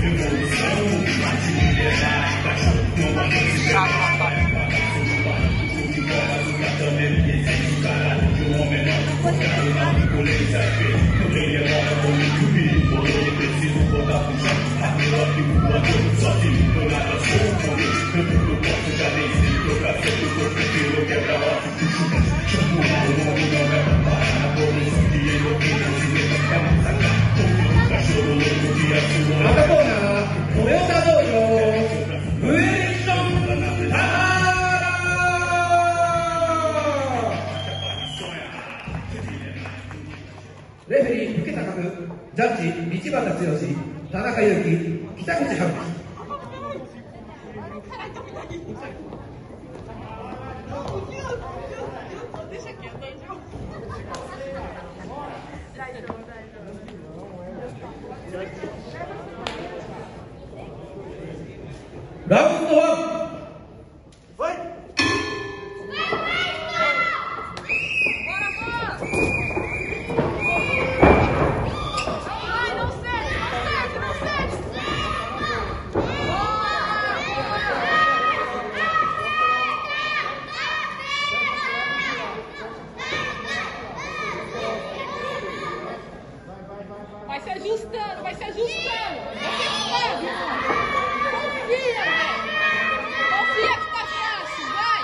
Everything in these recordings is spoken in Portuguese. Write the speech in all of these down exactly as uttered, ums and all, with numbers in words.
レフェリー、受け高く、ジャッジ、道端剛、田中裕樹、北口春樹。ラウンドワン。 Vai se ajustando, vai se ajustando. Você pode. Confia, velho. Confia que tá fácil, vai.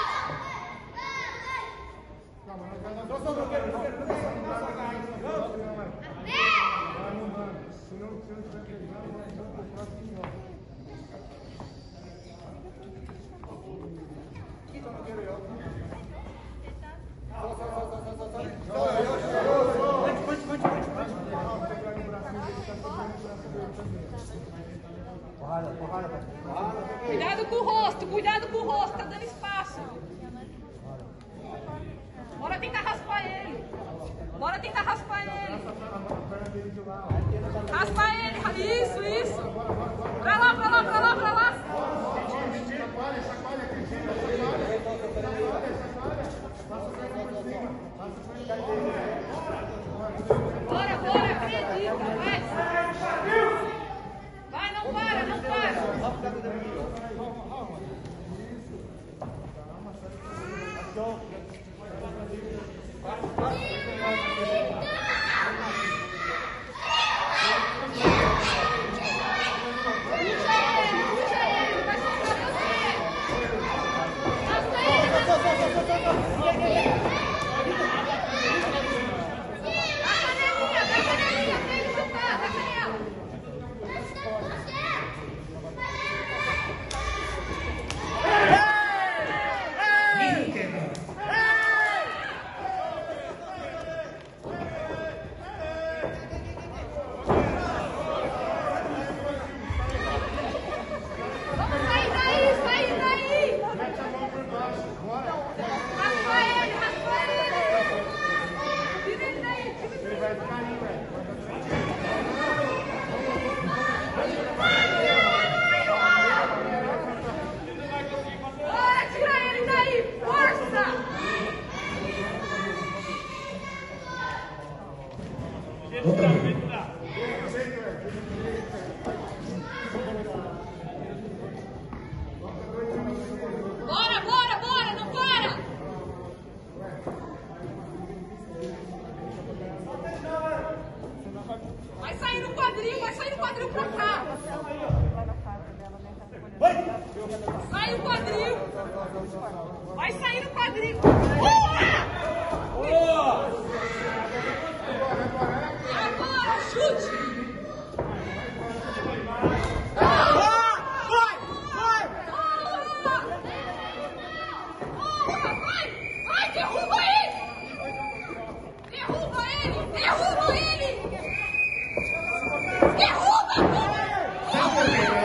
Cuidado com o rosto, cuidado com o rosto, tá dando espaço. Bora tentar raspar ele. Bora tentar raspar ele. Raspa ele, isso, isso. Pra lá, pra lá, pra lá, pra lá. Bora, bora, acredita, vai. Vai, não para, não para. Bora, bora, bora, não para! Vai sair no quadril, vai sair no quadril pra cá! Sai o quadril! Vai sair no quadril! Boa! Agora, chute! Derruba ele! Derruba!